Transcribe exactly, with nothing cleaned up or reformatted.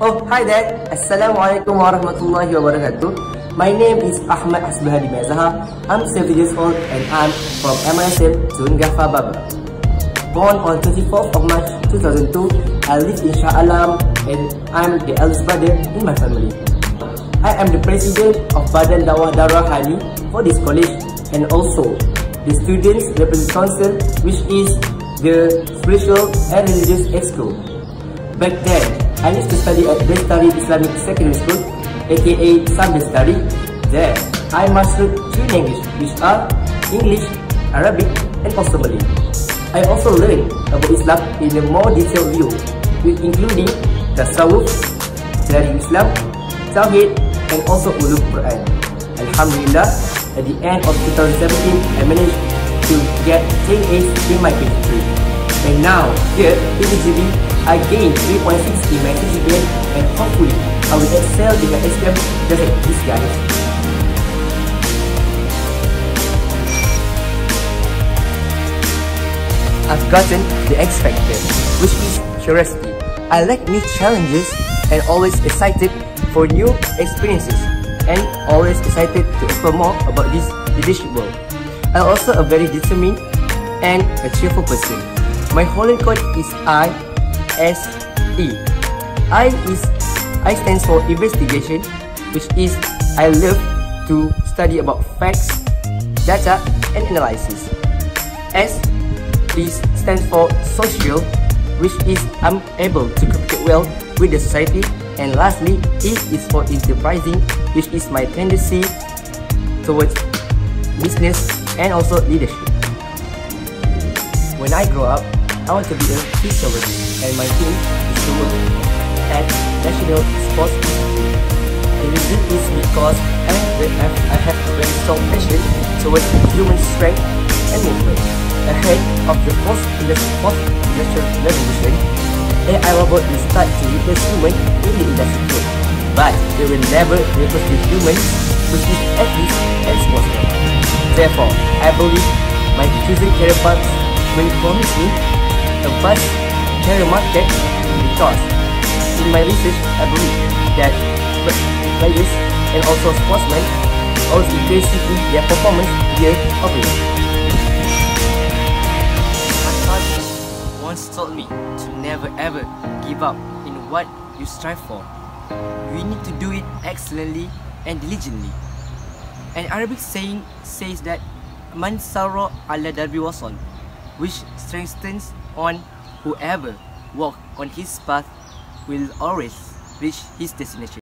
Oh, hi there. Assalamualaikum warahmatullahi wabarakatuh. My name is Ahmad Asbahadi Mezaha. I'm seven years old and I'm from M I S M Zon Gafar Baba. Born on twenty-fourth of March two thousand two, I live in Shah Alam and I'm the eldest brother in my family. I am the president of Badan Dawah Darul Hani for this college and also the Students Representative Council, which is the spiritual and religious exco. Back then, I used to study at Bestari Islamic Secondary School, aka Sunday Study. There, I mastered three languages, which are English, Arabic, and also Malay. I also learned about Islam in a more detailed view, with including Tasawwuf, Syariah Islam, Tawhid, and also Ulum Quran. Alhamdulillah, at the end of two thousand seventeen, I managed to get ten A's in my chemistry. And now, here in E G B, I gained three point six in my C G P A and hopefully I will excel in my S P M just like these guys. I've gotten the X Factor, which is curiosity. I like new challenges and always excited for new experiences and always excited to explore more about this leadership world. I'm also a very determined and a cheerful person. My holding code is I S E. I is I stands for investigation, which is I love to study about facts, data, and analysis. S is stands for social, which is I'm able to communicate well with the society. And lastly, E is for enterprising, which is my tendency towards business and also leadership. When I grow up, I want to be a physician, and my dream is to work at National Sports Institute. The reason is because I have, I have a very strong passion towards human strength and movement. Ahead of the post-industrial revolution, A I robot will start to replace humans in the industry too. But they will never replace the humans, which is athletes and sportsmen. Therefore, I believe my chosen career path will promise me a vast career market because in my research I believe that players and also sportsmen always increasing in their performance year over year. My father once told me to never ever give up in what you strive for. You need to do it excellently and diligently. An Arabic saying says that Man sarra ala darbi wasal, which strengthens on whoever walk on his path will always reach his destination.